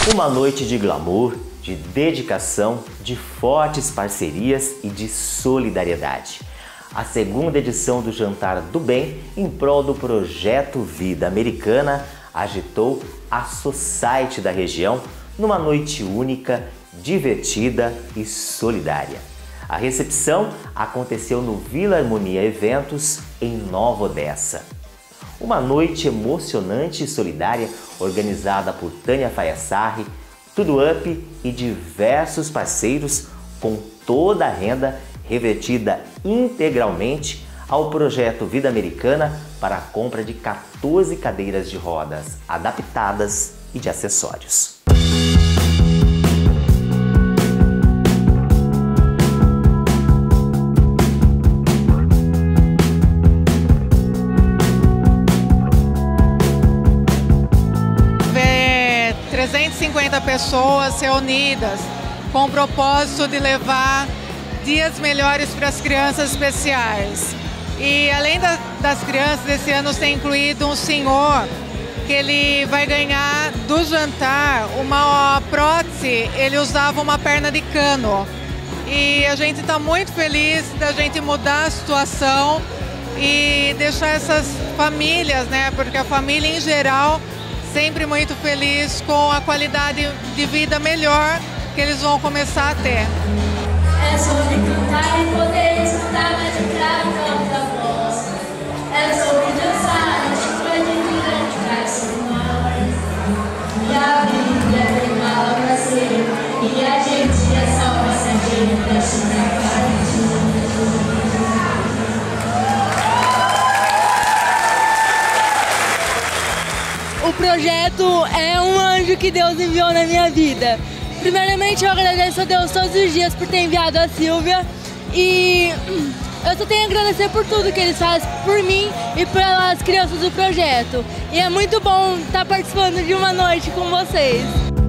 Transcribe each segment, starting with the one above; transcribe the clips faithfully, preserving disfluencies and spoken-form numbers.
Uma noite de glamour, de dedicação, de fortes parcerias e de solidariedade. A segunda edição do Jantar do Bem, em prol do Projeto Vida Americana, agitou a society da região numa noite única, divertida e solidária. A recepção aconteceu no Vila Harmonia Eventos, em Nova Odessa. Uma noite emocionante e solidária organizada por Tânia Faiassarri, Tudo Up e diversos parceiros, com toda a renda revertida integralmente ao Projeto Vida Americana para a compra de quatorze cadeiras de rodas adaptadas e de acessórios. trezentas e cinquenta pessoas reunidas com o propósito de levar dias melhores para as crianças especiais. E além da, das crianças, esse ano tem incluído um senhor que ele vai ganhar do jantar uma prótese. Ele usava uma perna de cano. E a gente está muito feliz da gente mudar a situação e deixar essas famílias, né? Porque a família em geral sempre muito feliz com a qualidade de vida melhor que eles vão começar a ter. É sobre cantar e poder escutar, mas entrar no campo da voz. É sobre dançar, atitude de grande traz nós. E a Bíblia tem fala pra ser, e a gente é só passageiro pra chegar para O projeto é um anjo que Deus enviou na minha vida. Primeiramente, eu agradeço a Deus todos os dias por ter enviado a Silvia e eu só tenho a agradecer por tudo que eles fazem por mim e pelas crianças do projeto. E é muito bom estar participando de uma noite com vocês.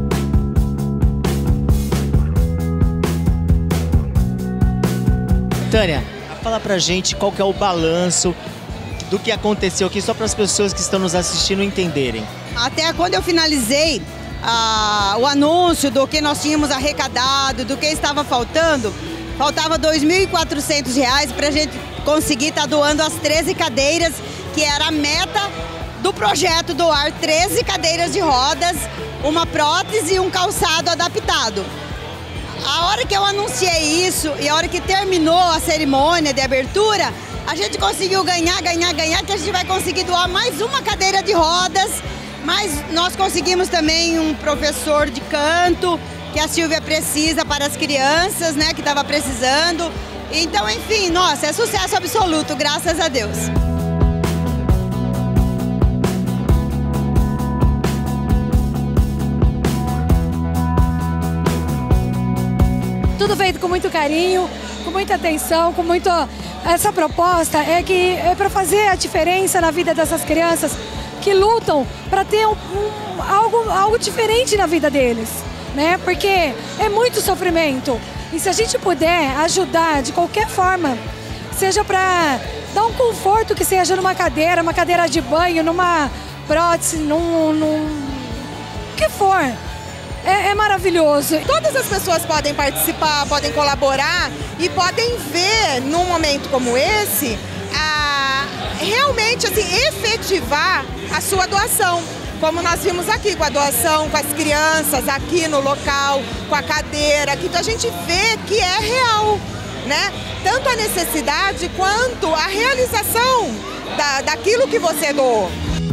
Tânia, fala pra gente qual que é o balanço do que aconteceu aqui, só para as pessoas que estão nos assistindo entenderem. Até quando eu finalizei ah, o anúncio do que nós tínhamos arrecadado, do que estava faltando, faltava dois mil e quatrocentos reais para a gente conseguir estar doando as treze cadeiras, que era a meta do projeto, doar treze cadeiras de rodas, uma prótese e um calçado adaptado. A hora que eu anunciei isso e a hora que terminou a cerimônia de abertura, a gente conseguiu ganhar, ganhar, ganhar, que a gente vai conseguir doar mais uma cadeira de rodas, mas nós conseguimos também um professor de canto, que a Silvia precisa para as crianças, né, que estava precisando. Então, enfim, nossa, é sucesso absoluto, graças a Deus. Tudo feito com muito carinho, com muita atenção, com muito... Essa proposta é que é para fazer a diferença na vida dessas crianças que lutam para ter um, um, algo, algo diferente na vida deles, né? Porque é muito sofrimento. E se a gente puder ajudar de qualquer forma, seja para dar um conforto que seja numa cadeira, uma cadeira de banho, numa prótese, num... num o que for. É, é maravilhoso. Todas as pessoas podem participar, podem colaborar e podem ver, num momento como esse, a, realmente assim, efetivar a sua doação. Como nós vimos aqui, com a doação, com as crianças aqui no local, com a cadeira, que então a gente vê que é real, né? Tanto a necessidade quanto a realização da, daquilo que você doou.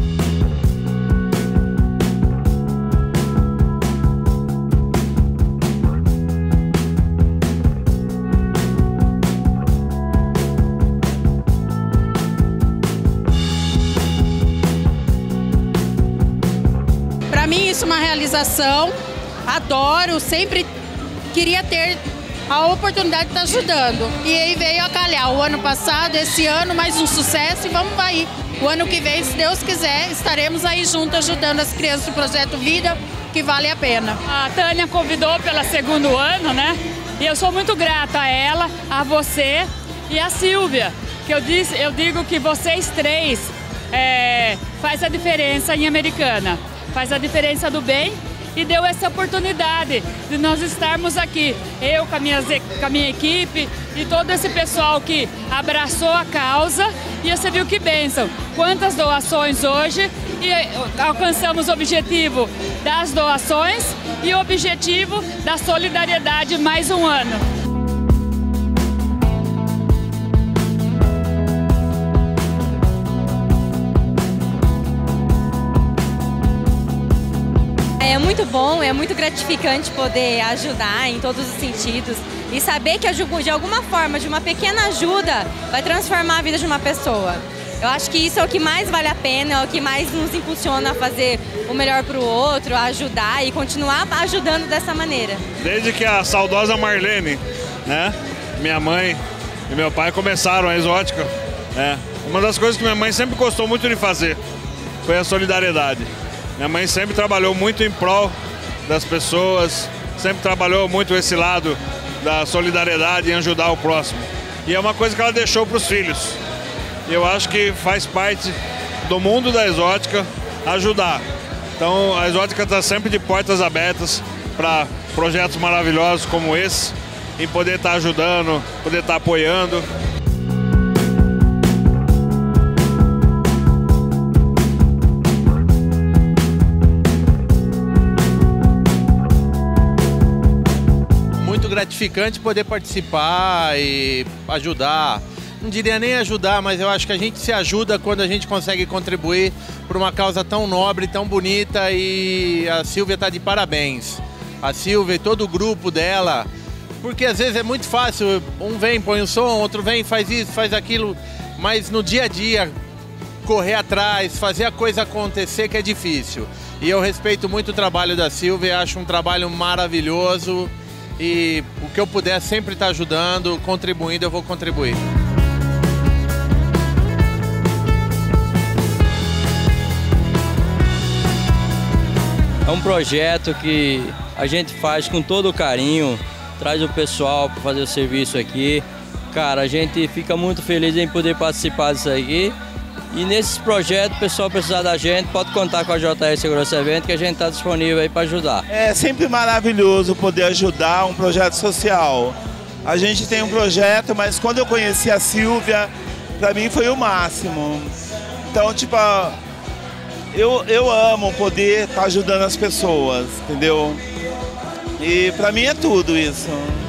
Isso é uma realização, adoro, sempre queria ter a oportunidade de estar ajudando. E aí veio a calhar o ano passado, esse ano mais um sucesso e vamos aí. O ano que vem, se Deus quiser, estaremos aí juntos ajudando as crianças do Projeto Vida, que vale a pena. A Tânia convidou pelo segundo ano, né? E eu sou muito grata a ela, a você e a Silvia, que eu, disse, eu digo que vocês três é, faz a diferença em Americana. Faz a diferença do bem e deu essa oportunidade de nós estarmos aqui. Eu com a minha, com a minha equipe e todo esse pessoal que abraçou a causa, e você viu que bênção. Quantas doações hoje, e alcançamos o objetivo das doações e o objetivo da solidariedade mais um ano. É muito bom, é muito gratificante poder ajudar em todos os sentidos e saber que de alguma forma, de uma pequena ajuda, vai transformar a vida de uma pessoa. Eu acho que isso é o que mais vale a pena, é o que mais nos impulsiona a fazer o melhor para o outro, a ajudar e continuar ajudando dessa maneira. Desde que a saudosa Marlene, né, minha mãe e meu pai começaram a Exótica, né, uma das coisas que minha mãe sempre gostou muito de fazer foi a solidariedade. Minha mãe sempre trabalhou muito em prol das pessoas, sempre trabalhou muito esse lado da solidariedade em ajudar o próximo. E é uma coisa que ela deixou para os filhos. E eu acho que faz parte do mundo da Exótica ajudar. Então a Exótica está sempre de portas abertas para projetos maravilhosos como esse, em poder estar ajudando, poder estar apoiando. Gratificante poder participar e ajudar. Não diria nem ajudar, mas eu acho que a gente se ajuda quando a gente consegue contribuir para uma causa tão nobre, tão bonita, e a Silvia está de parabéns. A Silvia e todo o grupo dela, porque às vezes é muito fácil, um vem, põe o som, outro vem, faz isso, faz aquilo, mas no dia a dia, correr atrás, fazer a coisa acontecer que é difícil. E eu respeito muito o trabalho da Silvia, acho um trabalho maravilhoso. E o que eu puder sempre estar ajudando, contribuindo, eu vou contribuir. É um projeto que a gente faz com todo o carinho, traz o pessoal para fazer o serviço aqui. Cara, a gente fica muito feliz em poder participar disso aqui. E nesses projetos, o pessoal precisar da gente, pode contar com a J R Segurança Evento, que a gente está disponível aí para ajudar. É sempre maravilhoso poder ajudar um projeto social. A gente tem um projeto, mas quando eu conheci a Silvia, para mim foi o máximo. Então, tipo, eu, eu amo poder estar ajudando as pessoas, entendeu? E para mim é tudo isso.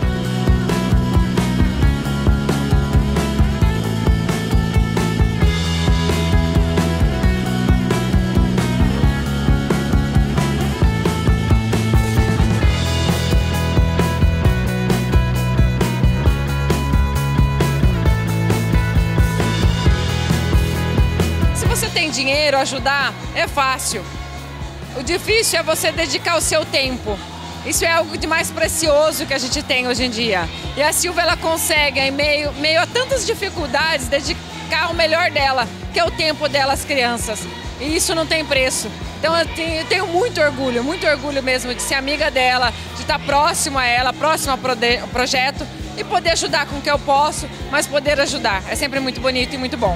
Dinheiro, ajudar, é fácil. O difícil é você dedicar o seu tempo. Isso é algo de mais precioso que a gente tem hoje em dia. E a Silvia, ela consegue, em meio, meio a tantas dificuldades, dedicar o melhor dela, que é o tempo dela às crianças. E isso não tem preço. Então eu tenho, eu tenho muito orgulho, muito orgulho mesmo de ser amiga dela, de estar próximo a ela, próximo ao projeto e poder ajudar com o que eu posso, mas poder ajudar. É sempre muito bonito e muito bom.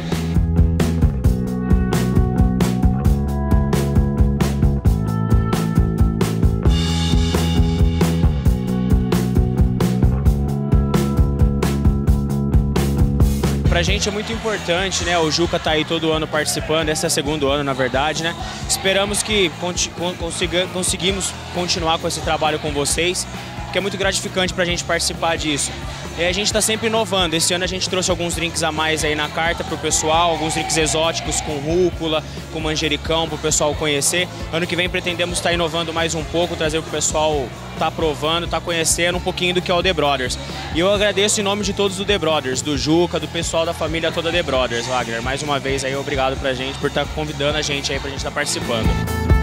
Pra gente é muito importante, né? O Juca tá aí todo ano participando, esse é o segundo ano, na verdade, né? Esperamos que consiga, conseguimos continuar com esse trabalho com vocês, porque é muito gratificante pra gente participar disso. E a gente tá sempre inovando. Esse ano a gente trouxe alguns drinks a mais aí na carta pro pessoal, alguns drinks exóticos com rúcula, com manjericão, pro pessoal conhecer. Ano que vem pretendemos estar inovando mais um pouco, trazer pro pessoal tá provando, tá conhecendo um pouquinho do que é o The Brothers. E eu agradeço em nome de todos do The Brothers, do Juca, do pessoal da família toda The Brothers, Wagner. Mais uma vez aí, obrigado pra gente por estar convidando a gente aí pra gente estar participando.